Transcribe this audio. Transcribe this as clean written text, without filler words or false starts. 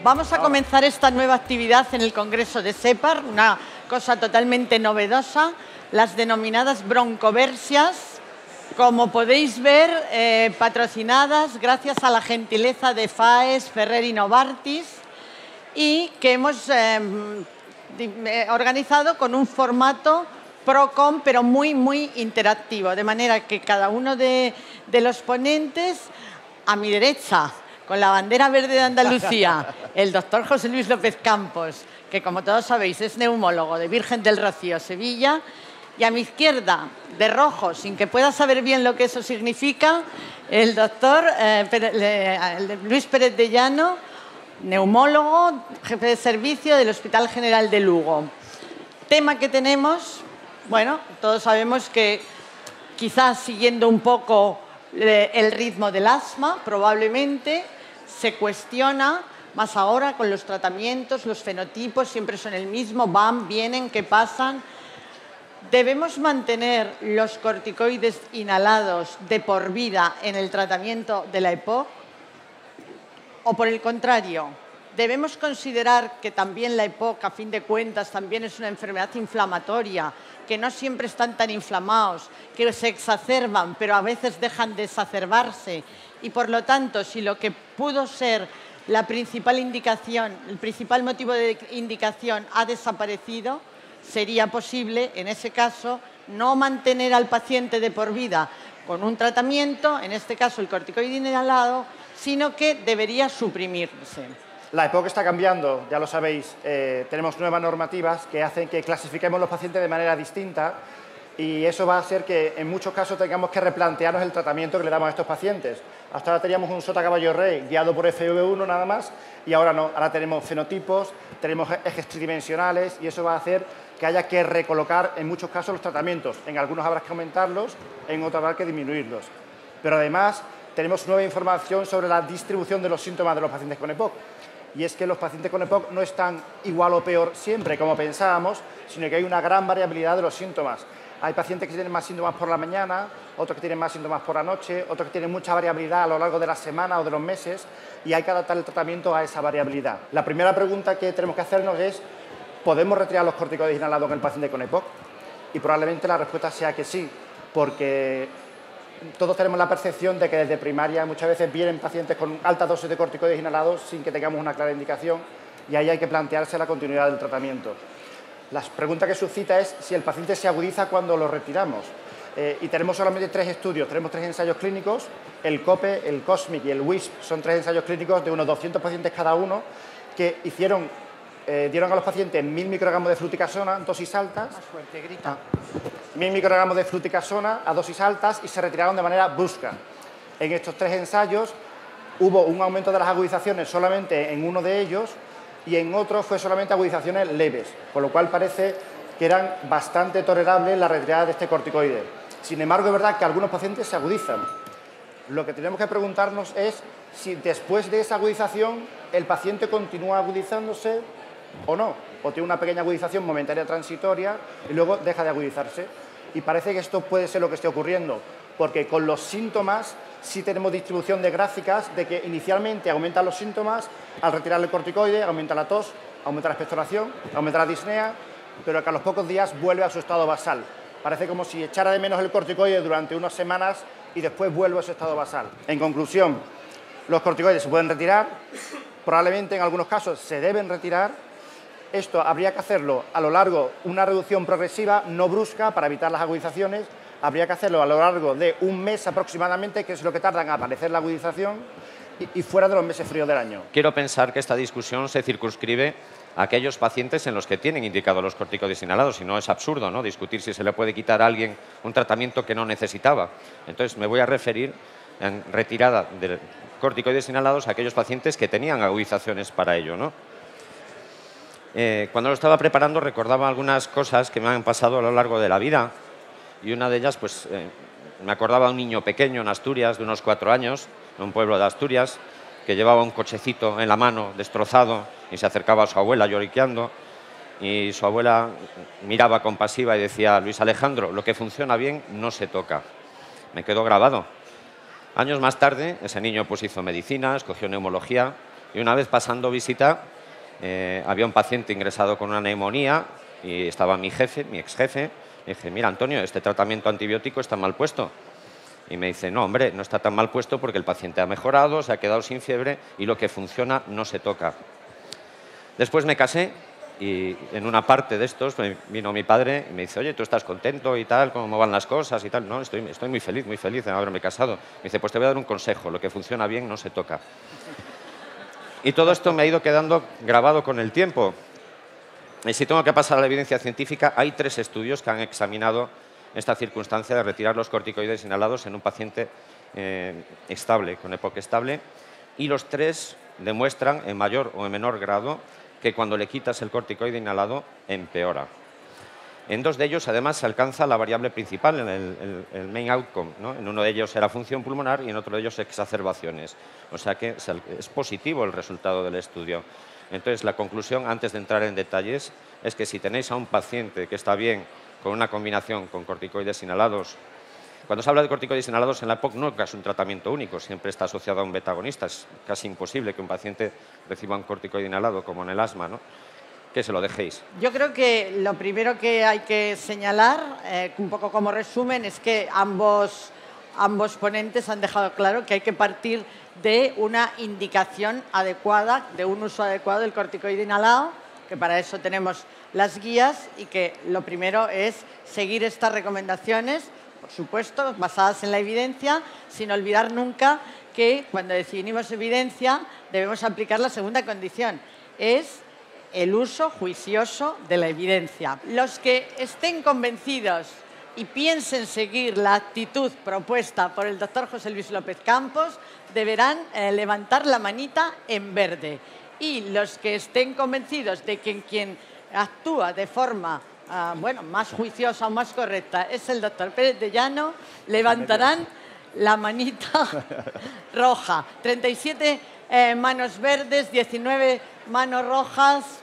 Vamos a comenzar esta nueva actividad en el Congreso de SEPAR, una cosa totalmente novedosa, las denominadas broncoversias, como podéis ver, patrocinadas gracias a la gentileza de FAES, Ferrer y Novartis, y que hemos organizado con un formato PROCON, pero muy interactivo, de manera que cada uno de los ponentes, a mi derecha, con la bandera verde de Andalucía, el doctor José Luis López Campos, que como todos sabéis es neumólogo de Virgen del Rocío, Sevilla, y a mi izquierda, de rojo, sin que pueda saber bien lo que eso significa, el doctor Luis Pérez de Llano, neumólogo, jefe de servicio del Hospital General de Lugo. Tema que tenemos, bueno, todos sabemos que quizás siguiendo un poco el ritmo del asma, probablemente se cuestiona, más ahora con los tratamientos, los fenotipos siempre son el mismo, van, vienen, ¿qué pasan? ¿Debemos mantener los corticoides inhalados de por vida en el tratamiento de la EPOC? ¿O por el contrario, debemos considerar que también la EPOC, a fin de cuentas, también es una enfermedad inflamatoria, que no siempre están tan inflamados, que se exacerban, pero a veces dejan de exacerbarse? Y por lo tanto, si lo que pudo ser la principal indicación, el principal motivo de indicación ha desaparecido, sería posible, en ese caso, no mantener al paciente de por vida con un tratamiento, en este caso el corticoide inhalado, sino que debería suprimirse. La EPOC está cambiando, ya lo sabéis, tenemos nuevas normativas que hacen que clasifiquemos los pacientes de manera distinta y eso va a hacer que en muchos casos tengamos que replantearnos el tratamiento que le damos a estos pacientes. Hasta ahora teníamos un sota-caballo-rey guiado por FEV1 nada más y ahora no, ahora tenemos fenotipos, tenemos ejes tridimensionales y eso va a hacer que haya que recolocar en muchos casos los tratamientos. En algunos habrá que aumentarlos, en otros habrá que disminuirlos. Pero además tenemos nueva información sobre la distribución de los síntomas de los pacientes con EPOC. Y es que los pacientes con EPOC no están igual o peor siempre, como pensábamos, sino que hay una gran variabilidad de los síntomas. Hay pacientes que tienen más síntomas por la mañana, otros que tienen más síntomas por la noche, otros que tienen mucha variabilidad a lo largo de la semana o de los meses, y hay que adaptar el tratamiento a esa variabilidad. La primera pregunta que tenemos que hacernos es: ¿podemos retirar los corticoides inhalados en el paciente con EPOC? Y probablemente la respuesta sea que sí, porque todos tenemos la percepción de que desde primaria muchas veces vienen pacientes con altas dosis de corticoides inhalados sin que tengamos una clara indicación y ahí hay que plantearse la continuidad del tratamiento. La pregunta que suscita es si el paciente se agudiza cuando lo retiramos. Y tenemos solamente 3 estudios, tenemos 3 ensayos clínicos, el COPE, el COSMIC y el WISP, son 3 ensayos clínicos de unos 200 pacientes cada uno que dieron a los pacientes 1000 microgramos de fluticasona en dosis altas. Más fuerte, grita. 1000 microgramos de fluticasona a dosis altas y se retiraron de manera brusca. En estos 3 ensayos hubo un aumento de las agudizaciones solamente en uno de ellos y en otro fue solamente agudizaciones leves, con lo cual parece que eran bastante tolerables la retirada de este corticoide. Sin embargo, es verdad que algunos pacientes se agudizan. Lo que tenemos que preguntarnos es si después de esa agudización el paciente continúa agudizándose o no, o tiene una pequeña agudización momentánea transitoria y luego deja de agudizarse. Y parece que esto puede ser lo que esté ocurriendo, porque con los síntomas sí tenemos distribución de gráficas de que inicialmente aumentan los síntomas, al retirar el corticoide aumenta la tos, aumenta la expectoración, aumenta la disnea, pero que a los pocos días vuelve a su estado basal. Parece como si echara de menos el corticoide durante unas semanas y después vuelve a su estado basal. En conclusión, los corticoides se pueden retirar, probablemente en algunos casos se deben retirar. Esto habría que hacerlo a lo largo de una reducción progresiva, no brusca, para evitar las agudizaciones. Habría que hacerlo a lo largo de un mes aproximadamente, que es lo que tarda en aparecer la agudización, y fuera de los meses fríos del año. Quiero pensar que esta discusión se circunscribe a aquellos pacientes en los que tienen indicados los corticoides inhalados, y no es absurdo, ¿no?, discutir si se le puede quitar a alguien un tratamiento que no necesitaba. Entonces me voy a referir en retirada de corticoides inhalados a aquellos pacientes que tenían agudizaciones para ello, ¿no? Cuando lo estaba preparando recordaba algunas cosas que me han pasado a lo largo de la vida y una de ellas, pues, me acordaba de un niño pequeño en Asturias, de unos 4 años, en un pueblo de Asturias, que llevaba un cochecito en la mano destrozado y se acercaba a su abuela lloriqueando y su abuela miraba compasiva y decía: Luis Alejandro, lo que funciona bien no se toca. Me quedó grabado. Años más tarde, ese niño pues hizo medicina, escogió neumología Y una vez pasando visita, había un paciente ingresado con una neumonía y estaba mi jefe, mi ex jefe. Le dije, mira, Antonio, este tratamiento antibiótico está mal puesto. Y me dice, no, hombre, no está tan mal puesto porque el paciente ha mejorado, se ha quedado sin fiebre y lo que funciona no se toca. Después me casé y en una parte de estos vino mi padre y me dice, oye, ¿tú estás contento y tal? ¿Cómo van las cosas y tal? No, estoy muy feliz de haberme casado. Me dice, pues te voy a dar un consejo, lo que funciona bien no se toca. Y todo esto me ha ido quedando grabado con el tiempo. Y si tengo que pasar a la evidencia científica, hay 3 estudios que han examinado esta circunstancia de retirar los corticoides inhalados en un paciente estable, con EPOC estable, y los 3 demuestran en mayor o en menor grado que cuando le quitas el corticoide inhalado empeora. En 2 de ellos, además, se alcanza la variable principal, el main outcome, ¿no? En uno de ellos era función pulmonar y en otro de ellos exacerbaciones. O sea que es positivo el resultado del estudio. Entonces, la conclusión, antes de entrar en detalles, es que si tenéis a un paciente que está bien con una combinación con corticoides inhalados, cuando se habla de corticoides inhalados en la EPOC no es un tratamiento único, siempre está asociado a un beta-agonista. Es casi imposible que un paciente reciba un corticoide inhalado como en el asma, ¿no? Que se lo dejéis. Yo creo que lo primero que hay que señalar, un poco como resumen, es que ambos ponentes han dejado claro que hay que partir de una indicación adecuada, de un uso adecuado del corticoide inhalado, que para eso tenemos las guías y que lo primero es seguir estas recomendaciones, por supuesto, basadas en la evidencia, sin olvidar nunca que cuando definimos evidencia debemos aplicar la segunda condición, es el uso juicioso de la evidencia. Los que estén convencidos y piensen seguir la actitud propuesta por el doctor José Luis López Campos deberán levantar la manita en verde. Y los que estén convencidos de que quien actúa de forma más juiciosa o más correcta es el doctor Pérez de Llano, levantarán la manita roja. 37 manos verdes, 19 manos rojas.